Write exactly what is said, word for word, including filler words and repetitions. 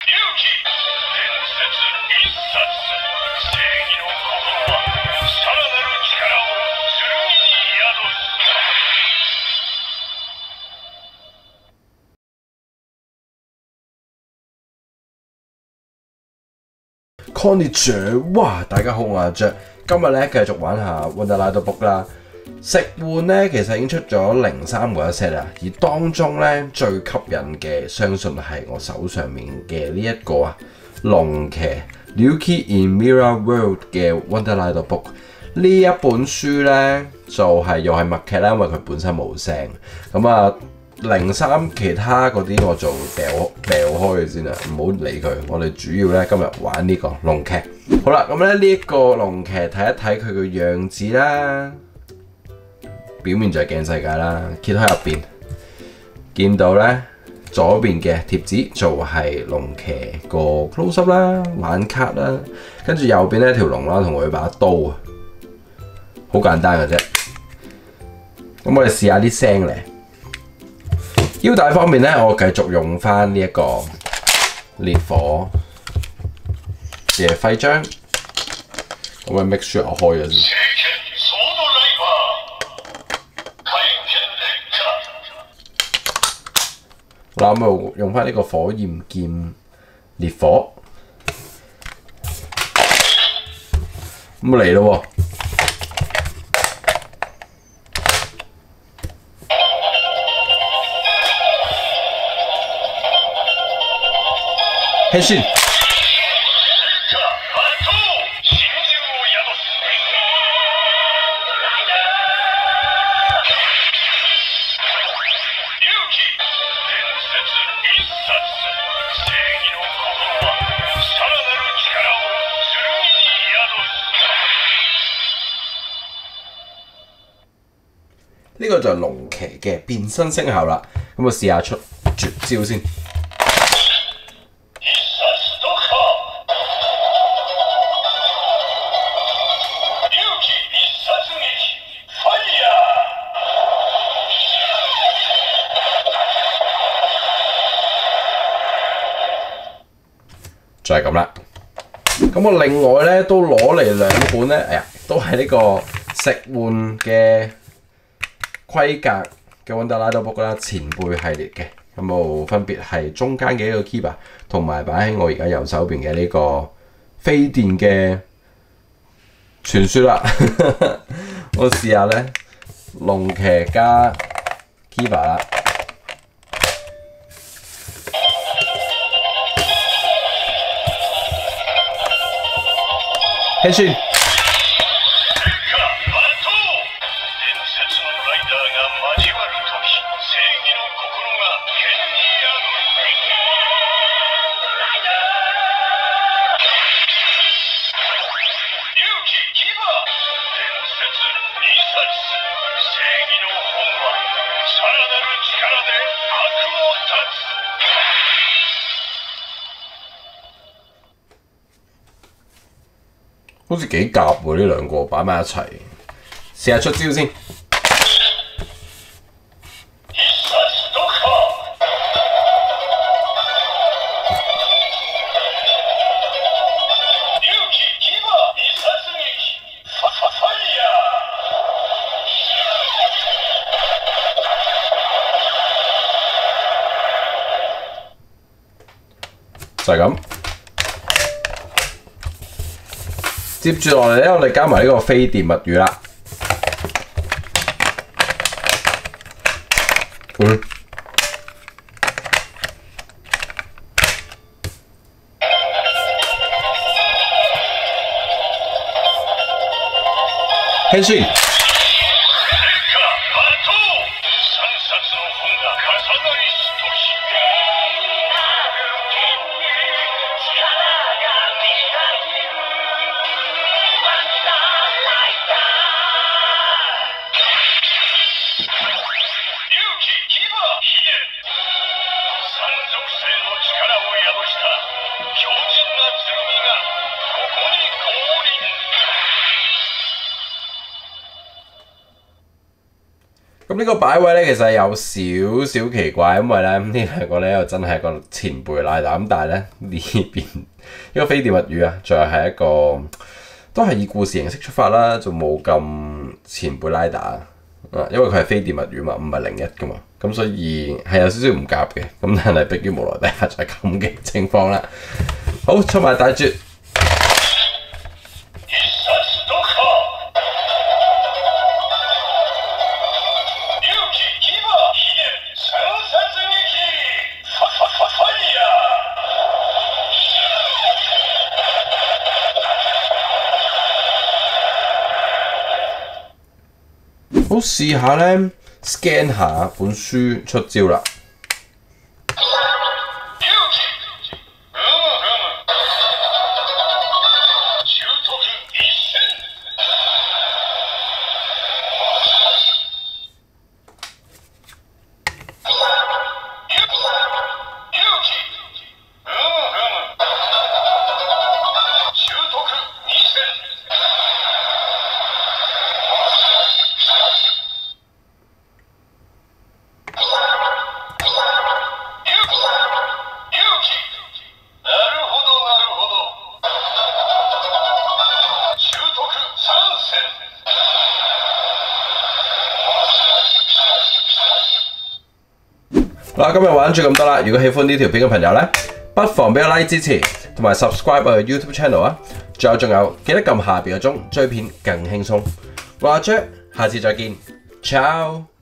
Konnichiwa，哇！大家好，我係阿 Jack，今日咧繼續玩下 Wonderland Book 啦。食玩咧其實已經出咗零三嗰一 set 啦，而當中咧最吸引嘅，相信係我手上面嘅呢一個啊龍騎 Ryuki in Mirror World 嘅 Wonderland Book 呢一本書咧就係、是、又係默劇啦，因為佢本身冇聲咁啊。零三其他嗰啲我就掉掉開佢先啦，唔好理佢。我哋主要咧今日玩呢個龍騎。好啦，咁咧呢一個龍騎睇一睇佢個樣子啦，表面就係鏡世界啦。揭開入邊，見到咧左邊嘅貼紙就係龍騎個 close up 啦、玩卡啦，跟住右邊呢條龍啦同佢把刀啊，好簡單嘅啫。咁我哋試下啲聲嚟。腰帶方面咧，我繼續用翻呢一個烈火嘅徽章，咁我 make sure 我開咗先。嗱，咁我用翻呢個火焰劍烈火，咁嚟咯喎！変身。呢個就係龍騎嘅變身聲效啦，咁我試下出絕招先。就係咁啦。咁我另外咧都攞嚟兩本咧，哎呀，都係呢個食玩嘅規格嘅 Wonderland Book 啦，前輩系列嘅。咁我分別係中間嘅一個 keyboard， 同埋擺喺我而家右手邊嘅呢個飛電嘅傳說啦。我試下咧，龍騎加 keyboard 啦。変身。好似幾夾喎，呢兩個擺埋一齊，試下出招先。就係咁。接住落嚟咧，我哋加埋呢個飛電物語啦。嗯。変身。 咁呢個擺位咧，其實有少少奇怪，因為咧呢兩個咧又真係個前輩拉打，咁但係咧呢邊呢個飛碟物語啊，仲係一個都係以故事形式出發啦，就冇咁前輩拉打啊，因為佢係飛碟物語嘛，唔係零一噶嘛，咁所以係有少少唔夾嘅，咁但係迫於無奈底下就係咁嘅情況啦。好，出埋大絕。好，試下咧 scan 下本書出招啦。嗱，今日玩住咁多啦！如果喜歡呢條片嘅朋友咧，不妨俾個 like 支持，同埋 subscribe 我嘅 YouTube channel 啊！仲有仲有，記得撳下邊個鐘，追片更輕鬆。我阿 Jack，下次再見，ciao。